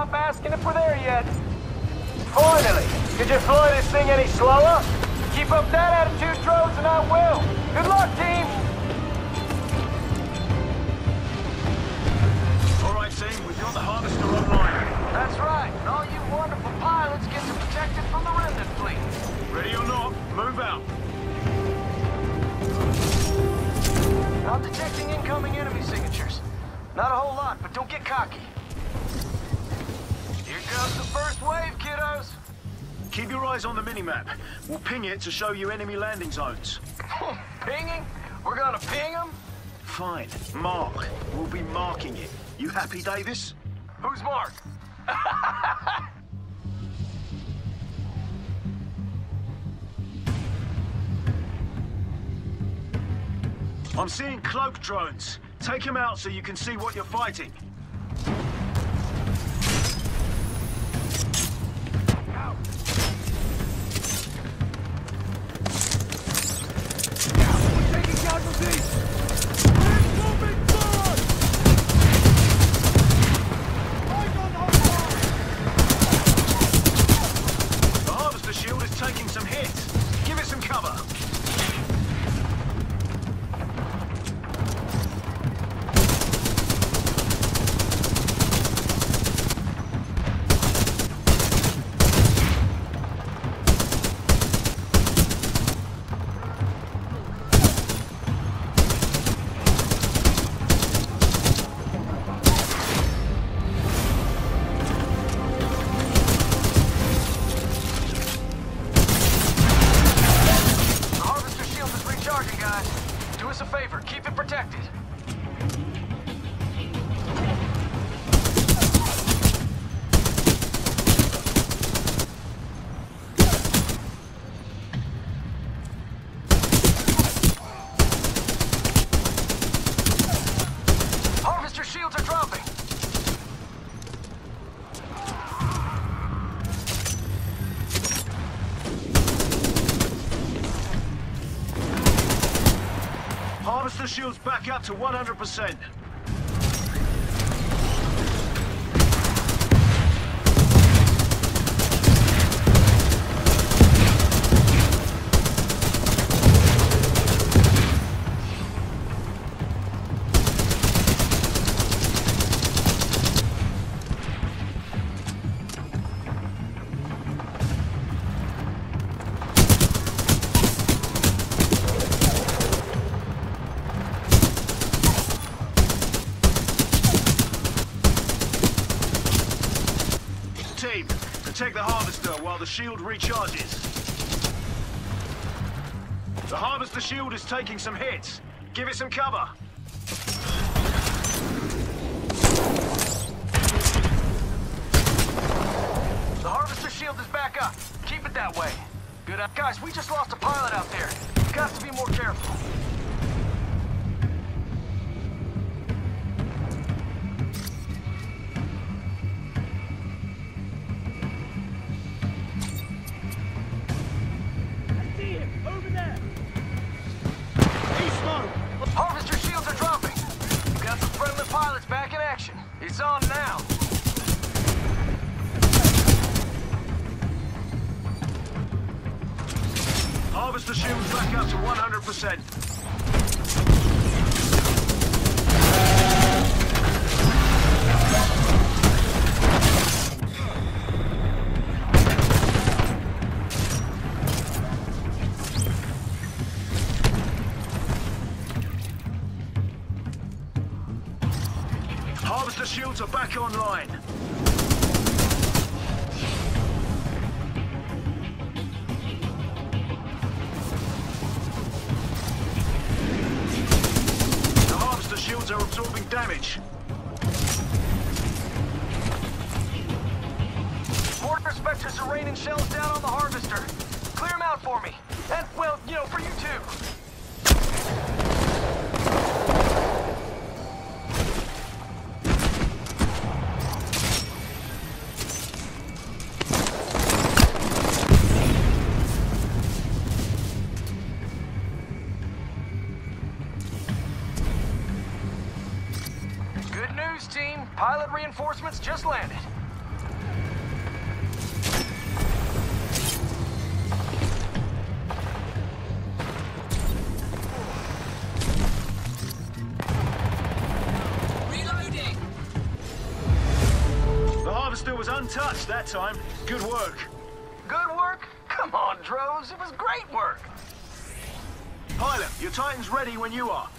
stop asking if we're there yet. Finally! Could you fly this thing any slower? Keep up that attitude, drones, and I will. Good luck, team! All right, team, we've got the harvester online. That's right, and all you wonderful pilots get to protect it from the remnant fleet. Ready or not, move out. I'm detecting incoming enemy signatures. Not a whole lot, but don't get cocky. Here comes the first wave, kiddos. Keep your eyes on the minimap. We'll ping it to show you enemy landing zones. Pinging? We're gonna ping them? Fine. Mark. We'll be marking it. You happy, Davis? Who's Mark? I'm seeing cloak drones. Take them out so you can see what you're fighting. The harvester shield is taking some hits. Give it some cover. Harvester shield's back up to 100%. Team, protect the harvester while the shield recharges. The harvester shield is taking some hits. Give it some cover. The harvester shield is back up. Keep it that way. Good. Guys, we just lost a pilot out there. Got to be more careful. Harvester shields are dropping. We've got some friendly pilots back in action. It's on now. Harvester shield's back up to 100%. Harvester shields are back online. The harvester shields are absorbing damage. Mortar specters are raining shells down on the harvester. Clear them out for me. And, well, you know, for you too. Good news, team. Pilot reinforcements just landed. that time. Good work. Good work? Come on, Drones. It was great work. Pilot, your Titan's ready when you are.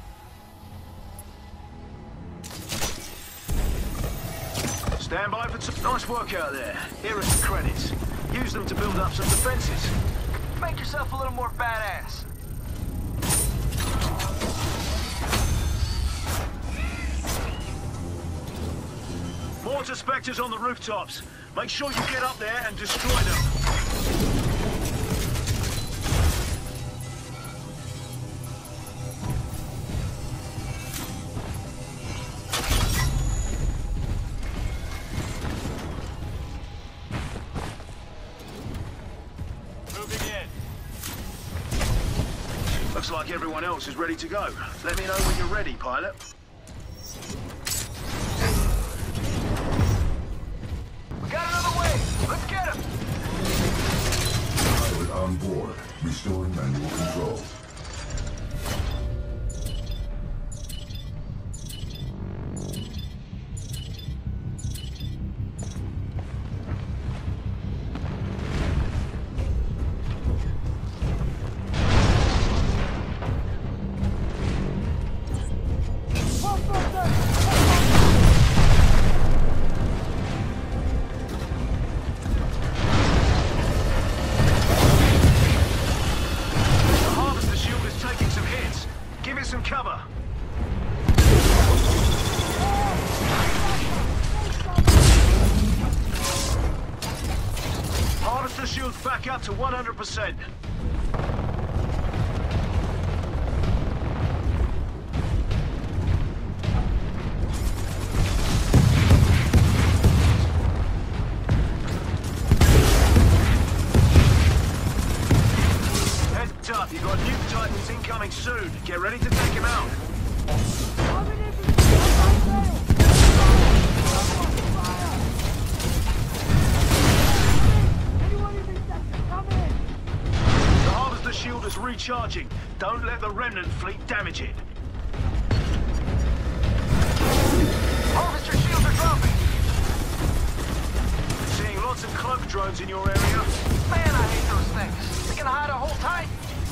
Stand by for some nice work out there. Here are some credits. Use them to build up some defenses. Make yourself a little more badass. Mortar specters on the rooftops. Make sure you get up there and destroy them. Moving in. Looks like everyone else is ready to go. Let me know when you're ready, pilot. We got another wave. Let's get him. Pilot on board. Restoring manual control. Some cover. Harvester shields back up to 100%. Heads up, you've got new Titans incoming soon. Get ready to take him out. The Harvester shield is recharging. Don't let the remnant fleet damage it. Harvester shields are dropping. Seeing lots of cloak drones in your area. Man, I hate those things. They can hide a whole Titan.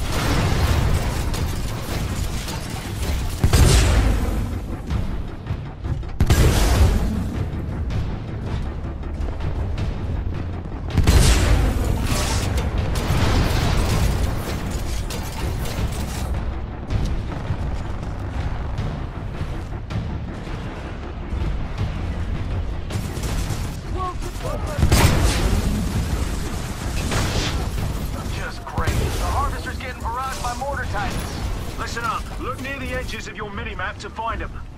Just great. The Harvester's getting barraged by mortar Titans. Listen up. Look near the edges of your minimap to find them.